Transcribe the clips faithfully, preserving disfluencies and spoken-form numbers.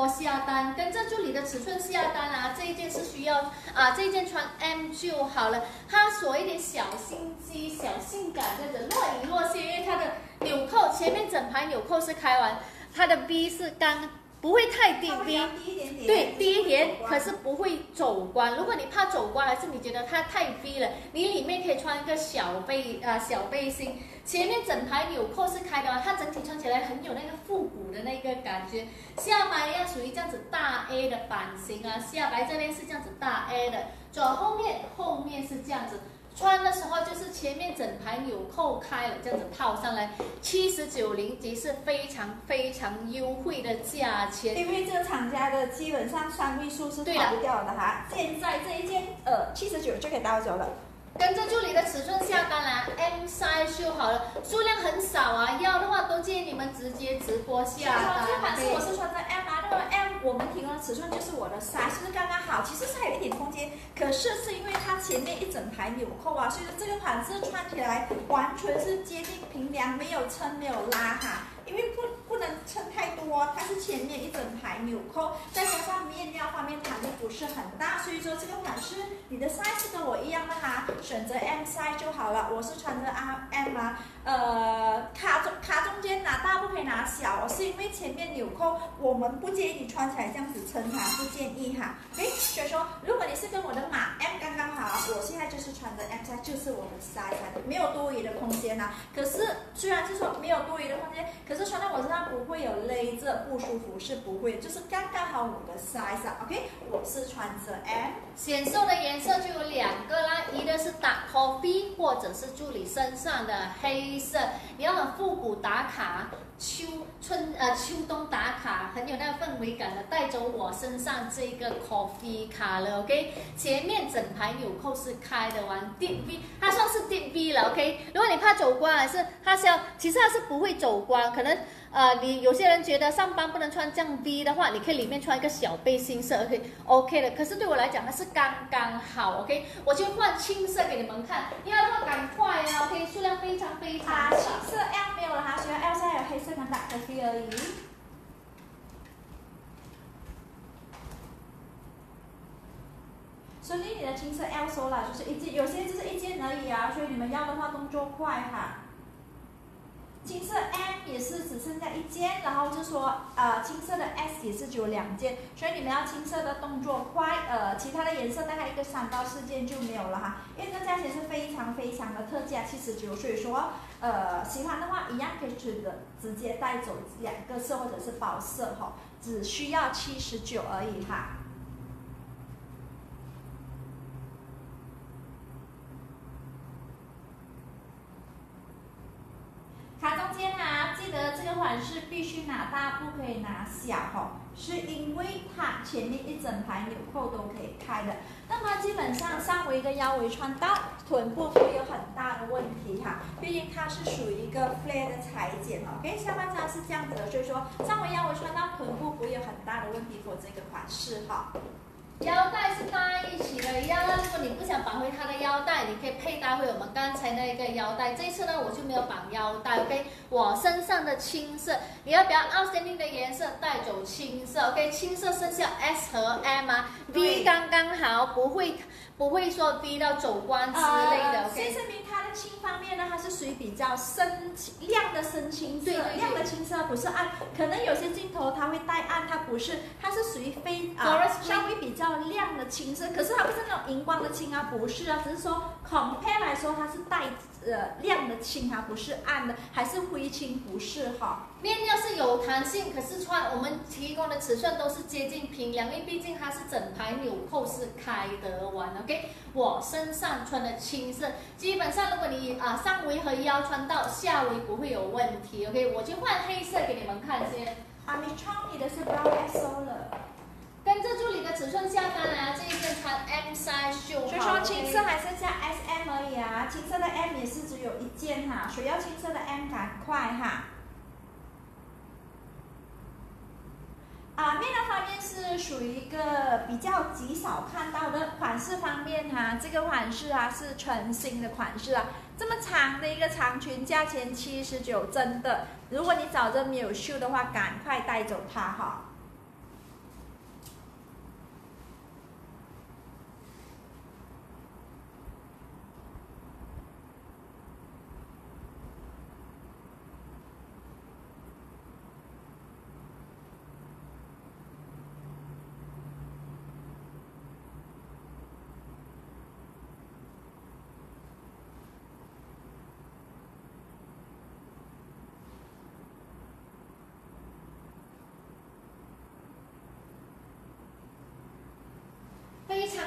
下单，跟着助理的尺寸下单啊。这一件是需要啊，这一件穿 M 就好了。它锁一点小心机、小性感，这样子若隐若现，因为它的纽扣前面整排纽扣是开完，它的 V 是刚。 不会太低 V， 对，低一点，可是不会走光。如果你怕走光，还是你觉得它太 V 了，你里面可以穿一个小背啊、呃、小背心，前面整排纽扣是开的，它整体穿起来很有那个复古的那个感觉。下摆要属于这样子大 A 的版型啊，下摆这边是这样子大 A 的，左后面后面是这样子。 穿的时候就是前面整排纽扣开了，这样子套上来，七十九零级是非常非常优惠的价钱。 因为这个厂家的基本上三位数是跑不掉的哈。现在这一件呃七十九就可以带走了。 跟着助理的尺寸下单啦 ，M size 就好了，数量很少啊，要的话都建议你们直接直播下单。 这款是我是穿着 M 啊，那个 M 我们提供的尺寸就是我的 size， 是刚刚好，其实是还有一点空间，可是是因为它前面一整排纽扣啊，所以说这个款式穿起来完全是接近平量，没有撑没有拉哈。 因为不不能撑太多，它是前面一整排纽扣，再加上面料方面弹力不是很大，所以说这个款式你的 size 跟我一样的哈，选择 M size 就好了。我是穿着 M 啊，呃，卡中卡中间拿大不可以拿小，是因为前面纽扣我们不建议你穿起来这样子撑哈，不建议哈。哎，所以说如果你是跟我的码 M 刚刚好，我现在就是穿着 M size， 就是我的 size， 没有多余的空间呐。可是虽然是说没有多余的空间，可是 穿在我身上不会有勒着不舒服，是不会，就是刚刚好我的 size 啊 ，OK， 我是穿着 M， 显瘦的颜色就有两个啦，一个是打 coffee 或者是助理身上的黑色，你要很复古打卡，秋春呃秋冬打卡，很有那个氛围感的，带走我身上这个 coffee 卡了 ，OK， 前面整排纽扣是开的完 deep V， 它算是 deep V 了 ，OK， 如果你怕走光，还是它是要，其实它是不会走光，可能。 呃，你有些人觉得上班不能穿这样 V 的话，你可以里面穿一个小背心色 ，OK OK 的。可是对我来讲，它是刚刚好 ，OK。我就换青色给你们看，要的话赶快啊 ，OK， 数量非常非常少。 啊，青色 L 没有了哈，所以 L 现在有黑色跟打 coffee 而已。所以你的青色 L 收了，就是一件，有些就是一件而已啊，所以你们要的话动作快哈。 青色 M 也是只剩下一件，然后就说呃青色的 S 也是只有两件，所以你们要青色的动作快，呃其他的颜色大概一个三到四件就没有了哈，因为这个价钱是非常非常的特价，七十九，所以说呃喜欢的话一样可以选择直接带走两个色或者是包色哈，只需要七十九而已哈。 卡中间啊，记得这个款式必须拿大，不可以拿小哈，是因为它前面一整排纽扣都可以开的。那么基本上上围跟腰围穿到臀部不会有很大的问题哈，毕竟它是属于一个 flare 的裁剪哦。OK， 下半身是这样子的，所以说上围腰围穿到臀部不会有很大的问题for这个款式哈。 腰带是搭一起的，腰带如果你不想绑回它的腰带，你可以配搭回我们刚才那个腰带。这一次呢，我就没有绑腰带 ，OK。我身上的青色，你要比较 outstanding 的颜色带走青色 ，OK。青色剩下 S 和 M 啊 ，V 刚刚好，不会不会说 V 到走光之类的 ，OK。 先声明它的青方面呢，它是属于比较深亮的深青色，对对对亮的青色不是暗，可能有些镜头它会带暗，它不是，它是属于非啊、呃、稍微比较 亮的青色，可是它不是那种荧光的青啊，不是啊，只是说 compare 来说，它是带呃亮的青啊，不是暗的，还是灰青，不是哈。 面料是有弹性，可是穿我们提供的尺寸都是接近平量，因为毕竟它是整排纽扣是开得完 ，OK。我身上穿的青色，基本上如果你啊、呃、上围和腰穿到下围不会有问题 ，OK。我就换黑色给你们看先。 啊，你穿你的是 brown S O 了。 跟着助理的尺寸下单啊，这一件穿 M size 就好。 所以说青色还剩下 S M 而已啊，青色的 M 也是只有一件哈，所以要青色的 M 赶快哈。啊，面料方面是属于一个比较极少看到的款式方面哈，这个款式啊是全新的款式啊，这么长的一个长裙，价钱七十九，真的，如果你找着没有秀的话，赶快带走它哈。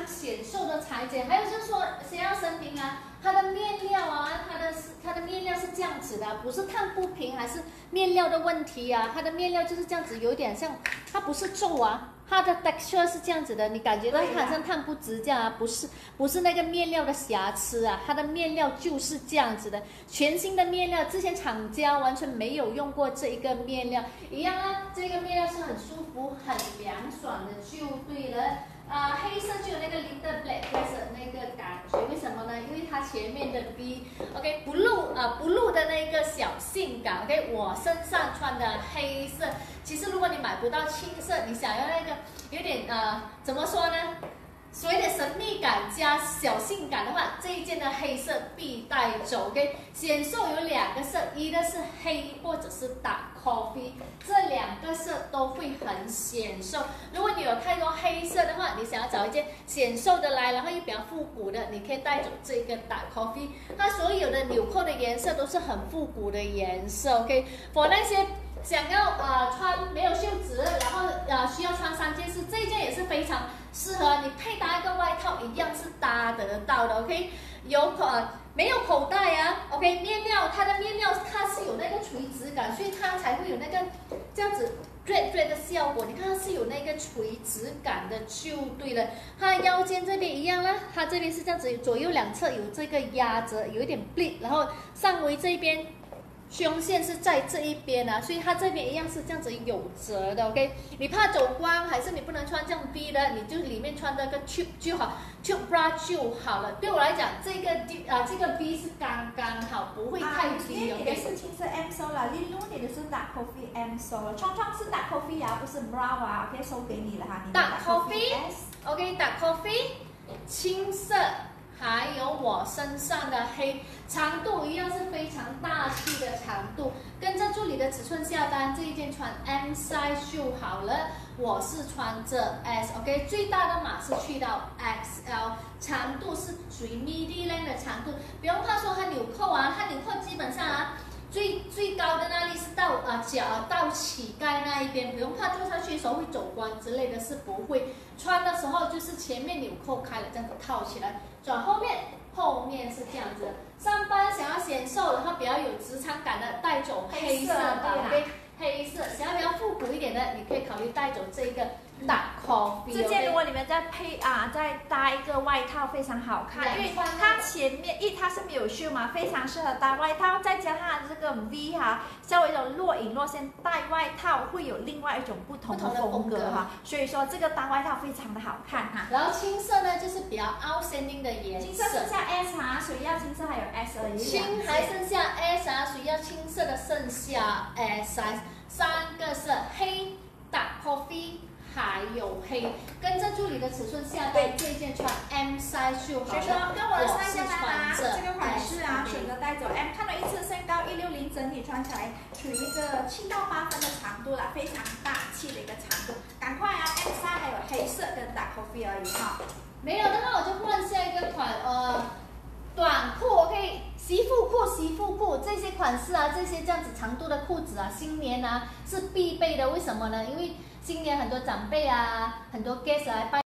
常显瘦的裁剪。还有就是说，先要声明啊，它的面料啊，它的它的面料是这样子的，不是烫不平，还是面料的问题啊？它的面料就是这样子，有点像，它不是皱啊。 它的 texture 是这样子的，你感觉到它好像烫不直这样啊？不是，不是那个面料的瑕疵啊，它的面料就是这样子的，全新的面料，之前厂家完全没有用过这一个面料，一样啊，这个面料是很舒服、很凉爽的，就对了。啊、呃，黑色就有那个 little black 的那个感觉，为什么呢？因为它前面的 B，OK，blue 啊 blue 的那个小性感 ，OK， 我身上穿的黑色。 其实，如果你买不到青色，你想要那个有点呃，怎么说呢？所谓的神秘感加小性感的话，这一件的黑色必带走。OK， 显瘦有两个色，一个是黑或者是打 coffee， 这两个色都会很显瘦。如果你有太多黑色的话，你想要找一件显瘦的来，然后又比较复古的，你可以带走这个打 coffee。它所有的纽扣的颜色都是很复古的颜色。OK，for 那些。 想要呃穿没有袖子，然后呃需要穿三件式，这一件也是非常适合你配搭一个外套，一样是搭得到的。OK， 有口呃没有口袋啊 ？OK， 面料它的面料它是有那个垂直感，所以它才会有那个这样子 drap drap 的效果。你看它是有那个垂直感的，就对了。它腰间这边一样啦，它这边是这样子，左右两侧有这个压着，有一点 bleed， 然后上围这边。 胸线是在这一边啊，所以它这边一样是这样子有折的 ，OK？ 你怕走光，还是你不能穿这样 V 的，你就里面穿那个 tube 就好 ，tube bra 就好了。对我来讲，这个 D 啊、呃、这个 V 是刚刚好，不会太低 ，OK？ 你的是青色 M sole 了 ，Lilu 你的是 dark coffee M sole 了，创创是 dark coffee 啊，不是 brown 啊 ，OK？ 收给你了哈，你的 dark coffee，OK？dark coffee， 青色。 还有我身上的黑，长度一样是非常大气的长度，跟着助理的尺寸下单，这一件穿 M size 就好了。我是穿着 S，OK， 最大的码是去到 X L， 长度是属于 midi length 的长度，不用怕说它纽扣啊，它纽扣基本上啊。 最最高的那里是到啊、呃、脚到膝盖那一边，不用怕坐上去的时候会走光之类的，是不会。穿的时候就是前面纽扣开了，这样子套起来，转后面，后面是这样子。上班想要显瘦，然后比较有职场感的，带走黑色的 ，OK， 黑色。想要比较复古一点的，你可以考虑带走这个。 打 coffee， 这件如果你们再配啊，再搭一个外套，非常好看，因为它前面一它是没有袖嘛，非常适合搭外套，再加上这个 V 哈，稍微一种若隐若现，戴外套会有另外一种不同的风格哈，所以说这个搭外套非常的好看哈。 然后青色呢，就是比较 outstanding 的颜色。 青色剩下 S 啊，谁要青色还有 S 而已。 青还剩下 S 啊，谁要青色的剩下 S size， 三个色黑、打 coffee。 还有黑，跟着助理的尺寸下单，这件穿 M size 就好了。所以说跟我的 size 下单啊，这个款式啊，选择带走 M， 看到一次身高一六零，整体穿起来处于一个七到八分的长度了，非常大气的一个长度。赶快啊 ，M size 还有黑色跟打 coffee 而已哈。 没有的话，我就换下一个款，呃，短裤 OK， 媳妇裤、媳妇裤这些款式啊，这些这样子长度的裤子啊，新年啊是必备的。为什么呢？因为 今年很多长辈啊，很多 guest 来拜。